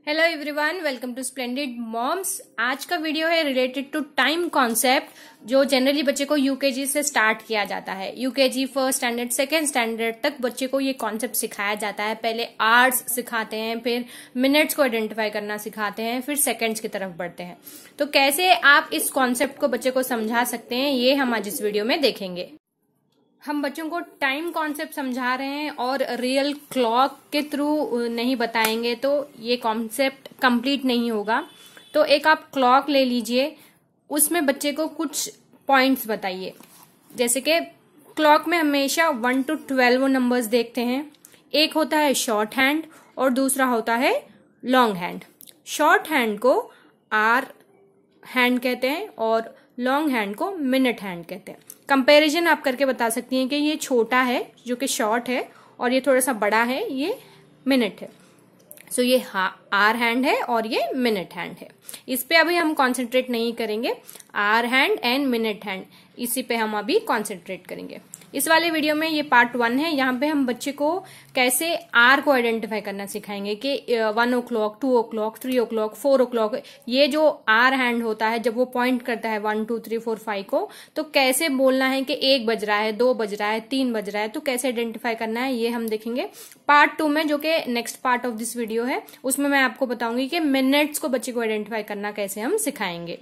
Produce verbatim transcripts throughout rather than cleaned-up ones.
Hello everyone, welcome to splendid moms. आज का video है रिलेटेड टू टाइम कॉन्सेप्ट, जो जनरली बच्चे को यूकेजी से स्टार्ट किया जाता है। UKG first standard second standard तक बच्चे को ये कॉन्सेप्ट सिखाया जाता है। पहले आवर्स सिखाते हैं, फिर मिनट्स को आइडेंटिफाई करना सिखाते हैं, फिर सेकेंड्स की तरफ बढ़ते हैं। तो कैसे आप इस कॉन्सेप्ट को बच्चे को समझा सकते हैं, ये हम आज इस वीडियो में देखेंगे। हम बच्चों को टाइम कॉन्सेप्ट समझा रहे हैं और रियल क्लॉक के थ्रू नहीं बताएंगे तो ये कॉन्सेप्ट कंप्लीट नहीं होगा। तो एक आप क्लॉक ले लीजिए, उसमें बच्चे को कुछ पॉइंट्स बताइए। जैसे कि क्लॉक में हमेशा वन टू ट्वेल्व नंबर्स देखते हैं। एक होता है शॉर्ट हैंड और दूसरा होता है लॉन्ग हैंड। शॉर्ट हैंड को आर हैंड कहते हैं और लॉन्ग हैंड को मिनट हैंड कहते हैं। कंपैरिजन आप करके बता सकती हैं कि ये छोटा है जो कि शॉर्ट है और ये थोड़ा सा बड़ा है, ये मिनट है। सो so, ये आर हैंड है और ये मिनट हैंड है। इस पे अभी हम कंसंट्रेट नहीं करेंगे। Hour hand and minute hand, इसी पे हम अभी कंसंट्रेट करेंगे। इस वाले वीडियो में ये पार्ट वन है। यहाँ पे हम बच्चे को कैसे आर को आइडेंटिफाई करना सिखाएंगे कि one o'clock, two o'clock, three o'clock, four o'clock, ये जो आर हैंड होता है जब वो पॉइंट करता है one two three four five को, तो कैसे बोलना है कि एक बज रहा है, दो बज रहा है, तीन बज रहा है, तो कैसे आइडेंटिफाई करना है ये हम देखेंगे पार्ट टू में, जो कि next part of this video है। उसमें मैं आपको बताऊंगी कि मिनट्स को बच्चे को आइडेंटिफाई करना कैसे हम सिखाएंगे।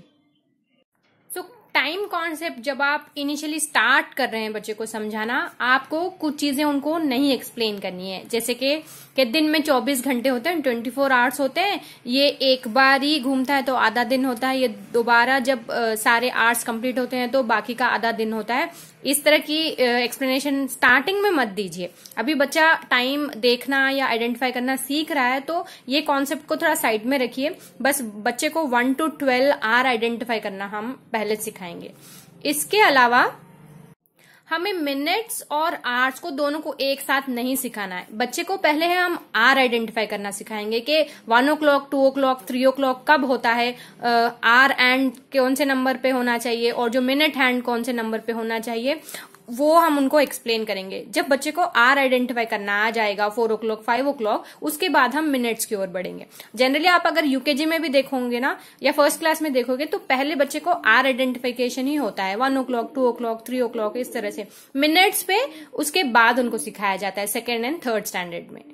टाइम कॉन्सेप्ट जब आप इनिशियली स्टार्ट कर रहे हैं बच्चे को समझाना, आपको कुछ चीजें उनको नहीं एक्सप्लेन करनी है। जैसे कि कि दिन में चौबीस घंटे होते हैं, चौबीस आवर्स होते हैं, ये एक बार ही घूमता है तो आधा दिन होता है, ये दोबारा जब आ, सारे आवर्स कंप्लीट होते हैं तो बाकी का आधा दिन होता है। इस तरह की एक्सप्लेनेशन स्टार्टिंग में मत दीजिए। अभी बच्चा टाइम देखना या आइडेंटिफाई करना सीख रहा है, तो ये कॉन्सेप्ट को थोड़ा साइड में रखिए। बस बच्चे को one to twelve hour identify करना हम पहले सिखाएंगे। इसके अलावा हमें मिनट्स और आवर्स को दोनों को एक साथ नहीं सिखाना है। बच्चे को पहले है हम आर आइडेंटिफाई करना सिखाएंगे कि one o'clock, two o'clock, three o'clock कब होता है, आर एंड कौन से नंबर पे होना चाहिए और जो मिनट हैंड कौन से नंबर पे होना चाहिए, वो हम उनको एक्सप्लेन करेंगे। जब बच्चे को आर आइडेंटिफाई करना आ जाएगा, four o'clock, five o'clock, उसके बाद हम मिनट्स की ओर बढ़ेंगे। जनरली आप अगर यूकेजी में भी देखोगे ना या फर्स्ट क्लास में देखोगे तो पहले बच्चे को आर आइडेंटिफिकेशन ही होता है, one o'clock, two o'clock, three o'clock, इस तरह से। मिनट्स पे उसके बाद उनको सिखाया जाता है सेकेंड एंड थर्ड स्टैंडर्ड में।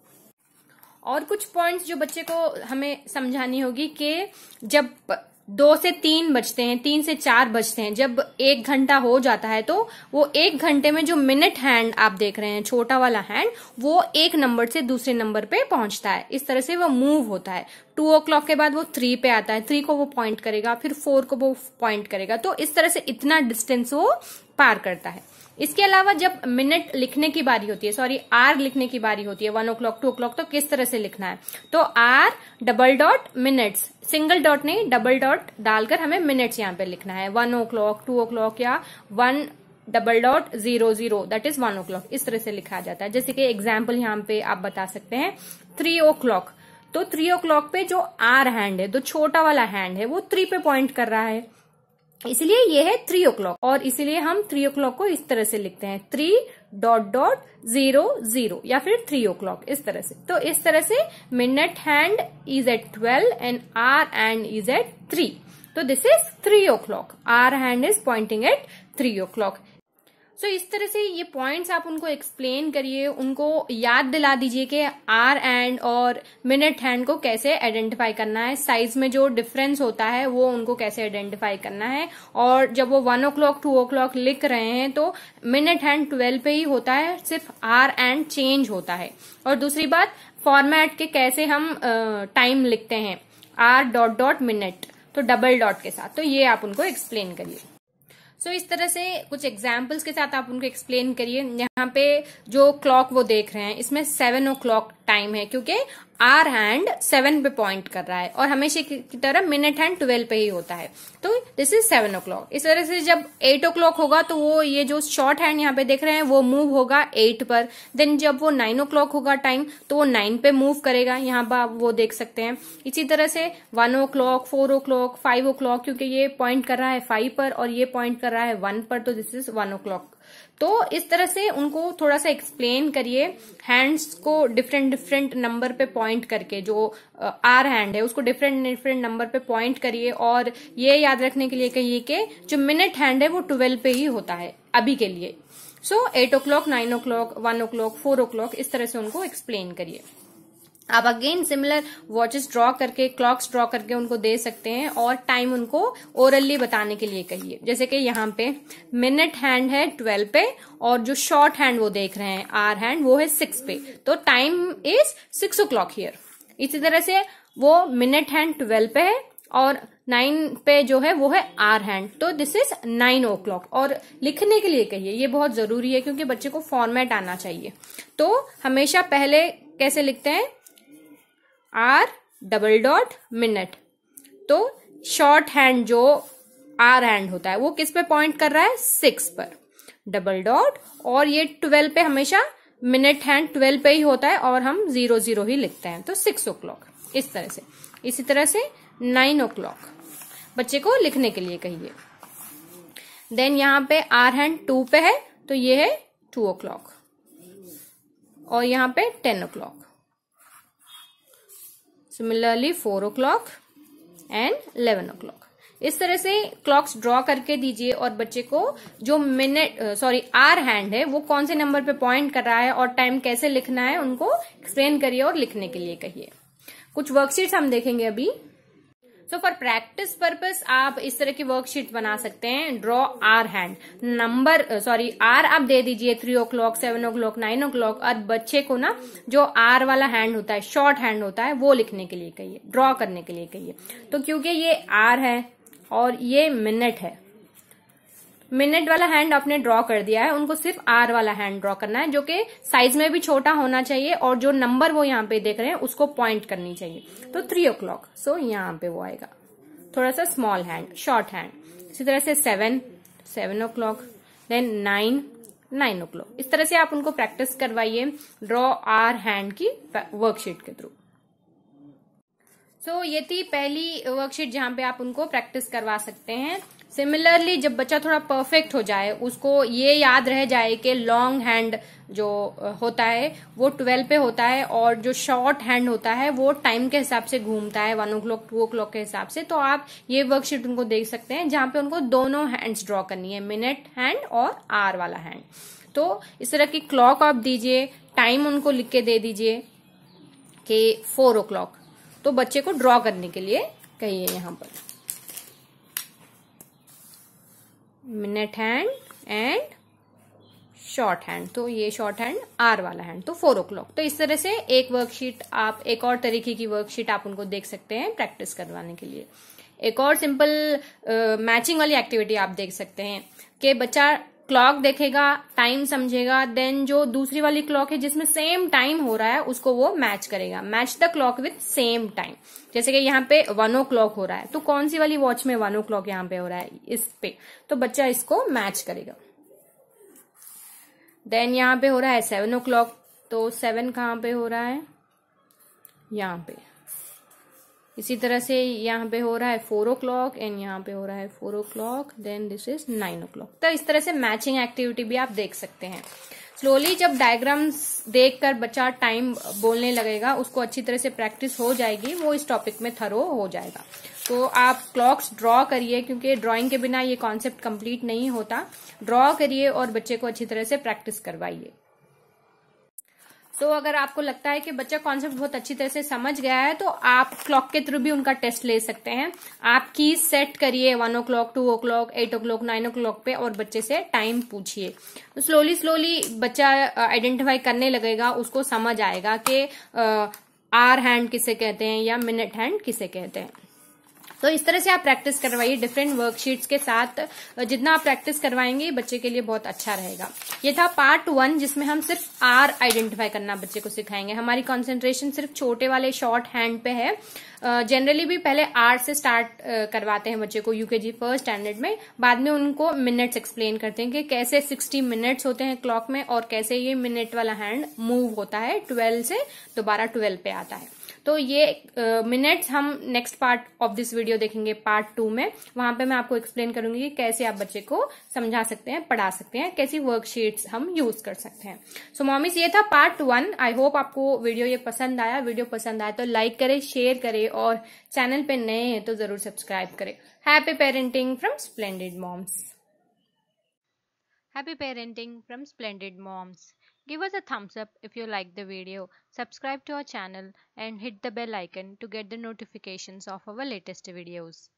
और कुछ पॉइंट्स जो बच्चे को हमें समझानी होगी कि जब दो से तीन बजते हैं, तीन से चार बजते हैं, जब एक घंटा हो जाता है तो वो एक घंटे में जो मिनट हैंड आप देख रहे हैं, छोटा वाला हैंड, वो एक नंबर से दूसरे नंबर पे पहुंचता है। इस तरह से वो मूव होता है। टू ओ क्लॉक के बाद वो थ्री पे आता है, थ्री को वो पॉइंट करेगा, फिर फोर को वो पॉइंट करेगा। तो इस तरह से इतना डिस्टेंस वो पार करता है। इसके अलावा जब मिनट लिखने की बारी होती है, सॉरी आर लिखने की बारी होती है, one o'clock, two o'clock, तो किस तरह से लिखना है, तो hour double dot minutes, single dot नहीं डबल डॉट डालकर हमें मिनट्स यहाँ पे लिखना है। One o'clock, two o'clock या one double dot zero zero, that is one o'clock, इस तरह से लिखा जाता है। जैसे कि एग्जाम्पल यहाँ पे आप बता सकते हैं थ्री ओ क्लॉक, तो थ्री ओ क्लॉक पे जो आर हैंड है, जो छोटा वाला हैंड है, वो थ्री पे पॉइंट कर रहा है, इसलिए ये है थ्री ओ क्लॉक। और इसीलिए हम थ्री ओ क्लॉक को इस तरह से लिखते हैं, three dot dot zero zero या फिर थ्री ओ क्लॉक, इस तरह से। तो इस तरह से minute hand is at twelve and hour hand is at three, तो this is three o'clock, hour hand is pointing at three o'clock. So इस तरह से ये पॉइंट्स आप उनको एक्सप्लेन करिए, उनको याद दिला दीजिए कि आर हैंड और मिनट हैंड को कैसे आइडेंटिफाई करना है, साइज में जो डिफरेंस होता है वो उनको कैसे आइडेंटिफाई करना है। और जब वो one o'clock, two o'clock लिख रहे हैं तो मिनट हैंड ट्वेल्व पे ही होता है, सिर्फ आर हैंड चेंज होता है। और दूसरी बात, फॉर्मेट के कैसे हम टाइम लिखते हैं, आर डॉट डॉट मिनट, तो डबल डॉट के साथ, तो ये आप उनको एक्सप्लेन करिए। सो so, इस तरह से कुछ एग्जाम्पल्स के साथ आप उनको एक्सप्लेन करिए। यहाँ पे जो क्लॉक वो देख रहे हैं, इसमें सेवन ओ क्लॉक टाइम है क्योंकि आर हैंड सेवन पे पॉइंट कर रहा है और हमेशा की तरह मिनट हैंड ट्वेल्व पे ही होता है, तो this is seven o'clock. इस तरह से जब एट ओ क्लॉक होगा तो वो ये जो शॉर्ट हैंड यहाँ पे देख रहे हैं वो मूव होगा एट पर। देन जब वो नाइन ओ क्लॉक होगा टाइम तो वो नाइन पे मूव करेगा, यहाँ पर वो देख सकते हैं। इसी तरह से one o'clock, four o'clock, five o'clock, क्योंकि ये पॉइंट कर रहा है फाइव पर और ये पॉइंट कर रहा है वन पर, तो this is one o'clock. तो इस तरह से उनको थोड़ा सा एक्सप्लेन करिए, हैंड्स को डिफरेंट डिफरेंट नंबर पे पॉइंट करके, जो आर हैंड है उसको डिफरेंट डिफरेंट नंबर पे पॉइंट करिए, और ये याद रखने के लिए कहिए कि जो मिनट हैंड है वो ट्वेल्व पे ही होता है अभी के लिए। So eight o'clock, nine o'clock, one o'clock, four o'clock, इस तरह से उनको एक्सप्लेन करिए। आप अगेन सिमिलर वॉचेस ड्रॉ करके, क्लॉक्स ड्रॉ करके उनको दे सकते हैं, और टाइम उनको ओरली बताने के लिए कहिए। जैसे कि यहाँ पे मिनट हैंड है ट्वेल्व पे, और जो शॉर्ट हैंड वो देख रहे हैं आर हैंड वो है सिक्स पे, तो time is six o'clock here. इसी तरह से वो मिनट हैंड ट्वेल्व पे है और नाइन पे जो है वो है आर हैंड, तो this is nine o'clock. और लिखने के लिए कहिए, ये बहुत जरूरी है क्योंकि बच्चे को फॉर्मेट आना चाहिए। तो हमेशा पहले कैसे लिखते हैं, आर डबल डॉट मिनट, तो शॉर्ट हैंड जो आर हैंड होता है वो किस पे पॉइंट कर रहा है, सिक्स पर, डबल डॉट, और ये ट्वेल्व पे हमेशा मिनट हैंड ट्वेल्व पे ही होता है और हम जीरो जीरो ही लिखते हैं, तो सिक्स ओ क्लॉक, इस तरह से। इसी तरह से नाइन ओ क्लॉक बच्चे को लिखने के लिए कहिए। देन यहाँ पे आर हैंड टू पे है तो ये है टू ओ क्लॉक, और यहाँ पे ten o'clock. Similarly four o'clock and eleven o'clock. इस तरह से क्लॉक्स ड्रॉ करके दीजिए, और बच्चे को जो मिनट सॉरी आर हैंड है वो कौन से नंबर पे पॉइंट कर रहा है और टाइम कैसे लिखना है उनको एक्सप्लेन करिए और लिखने के लिए कहिए। कुछ वर्कशीट्स हम देखेंगे अभी। सो फॉर प्रैक्टिस पर्पस आप इस तरह की वर्कशीट बना सकते हैं। Draw hour hand, number sorry hour आप दे दीजिए three o'clock, seven o'clock, nine o'clock, और बच्चे को ना जो आर वाला हैंड होता है, शॉर्ट हैंड होता है, वो लिखने के लिए कहिए, ड्रॉ करने के लिए कहिए। तो क्योंकि ये आर है और ये मिनट है, मिनट वाला हैंड आपने ड्रॉ कर दिया है, उनको सिर्फ आर वाला हैंड ड्रॉ करना है, जो कि साइज में भी छोटा होना चाहिए, और जो नंबर वो यहाँ पे देख रहे हैं उसको पॉइंट करनी चाहिए। तो थ्री ओ क्लॉक, सो यहाँ पे वो आएगा थोड़ा सा स्मॉल हैंड, शॉर्ट हैंड। इसी तरह से seven, seven o'clock, then nine, nine o'clock. इस तरह से आप उनको प्रैक्टिस करवाइए ड्रॉ आर हैंड की वर्कशीट के थ्रू। सो so, ये थी पहली वर्कशीट जहां पे आप उनको प्रैक्टिस करवा सकते हैं। सिमिलरली जब बच्चा थोड़ा परफेक्ट हो जाए, उसको ये याद रह जाए कि लॉन्ग हैंड जो होता है वो ट्वेल्व पे होता है, और जो शॉर्ट हैंड होता है वो टाइम के हिसाब से घूमता है, one o'clock, two o'clock के हिसाब से, तो आप ये वर्कशीट उनको देख सकते हैं जहां पे उनको दोनों हैंड्स ड्रॉ करनी है, मिनट हैंड और आर वाला हैंड। तो इस तरह की क्लॉक आप दीजिए, टाइम उनको लिख के दे दीजिए कि फोर ओ क्लॉक, तो बच्चे को ड्रॉ करने के लिए कहिए यहाँ पर minute hand and short hand, तो ये शॉर्ट हैंड आर वाला हैंड, तो फोर ओ क्लॉक। तो इस तरह से एक वर्कशीट आप, एक और तरीके की वर्कशीट आप उनको देख सकते हैं प्रैक्टिस करवाने के लिए। एक और सिंपल मैचिंग वाली एक्टिविटी आप देख सकते हैं कि बच्चा क्लॉक देखेगा, टाइम समझेगा, देन जो दूसरी वाली क्लॉक है जिसमें सेम टाइम हो रहा है उसको वो मैच करेगा, match the clock with same time. जैसे कि यहाँ पे वन ओ क्लॉक हो रहा है, तो कौन सी वाली वॉच में वन ओ क्लॉक यहाँ पे हो रहा है, इस पे, तो बच्चा इसको मैच करेगा। देन यहाँ पे हो रहा है सेवन ओ क्लॉक, तो सेवन कहाँ पे हो रहा है, यहाँ पे। इसी तरह से यहाँ पे हो रहा है फोर ओ क्लॉक एंड यहाँ पे हो रहा है four o'clock, then this is nine o'clock. तो इस तरह से मैचिंग एक्टिविटी भी आप देख सकते हैं। स्लोली जब डायग्राम्स देखकर बच्चा टाइम बोलने लगेगा, उसको अच्छी तरह से प्रैक्टिस हो जाएगी, वो इस टॉपिक में थरो हो जाएगा। तो आप क्लॉक्स ड्रॉ करिए, क्योंकि ड्राइंग के बिना ये कॉन्सेप्ट कंप्लीट नहीं होता। ड्रॉ करिए और बच्चे को अच्छी तरह से प्रैक्टिस करवाइए। सो so, अगर आपको लगता है कि बच्चा कॉन्सेप्ट बहुत अच्छी तरह से समझ गया है, तो आप क्लॉक के थ्रू भी उनका टेस्ट ले सकते हैं। आप की सेट करिए one o'clock, two o'clock, eight o'clock, nine o'clock पे, और बच्चे से टाइम पूछिए। तो स्लोली स्लोली बच्चा आइडेंटिफाई करने लगेगा, उसको समझ आएगा कि आर हैंड किसे कहते हैं या मिनट हैंड किसे कहते हैं। तो इस तरह से आप प्रैक्टिस करवाइए डिफरेंट वर्कशीट्स के साथ। जितना आप प्रैक्टिस करवाएंगे बच्चे के लिए बहुत अच्छा रहेगा। ये था पार्ट वन, जिसमें हम सिर्फ आर आइडेंटिफाई करना बच्चे को सिखाएंगे। हमारी कंसंट्रेशन सिर्फ छोटे वाले शॉर्ट हैंड पे है। जनरली भी पहले आर से स्टार्ट करवाते हैं बच्चे को यूकेजी फर्स्ट स्टैंडर्ड में, बाद में उनको मिनट्स एक्सप्लेन करते हैं कि कैसे सिक्सटी मिनट्स होते हैं क्लॉक में, और कैसे ये मिनट वाला हैंड मूव होता है ट्वेल्व से दोबारा ट्वेल्व पे आता है। तो ये मिनट्स हम next part of this video देखेंगे, पार्ट टू में। वहां पे मैं आपको एक्सप्लेन करूंगी कि कैसे आप बच्चे को समझा सकते हैं, पढ़ा सकते हैं, कैसी वर्कशीट्स हम यूज कर सकते हैं। सो मॉमीज, ये था पार्ट वन। आई होप आपको वीडियो ये पसंद आया। वीडियो पसंद आया तो लाइक करें, शेयर करें, और चैनल पे नए हैं तो जरूर सब्सक्राइब करें। Happy parenting from splendid moms. Happy parenting from Splendid Moms. Give us a thumbs up if you like the video, subscribe to our channel and hit the bell icon to get the notifications of our latest videos.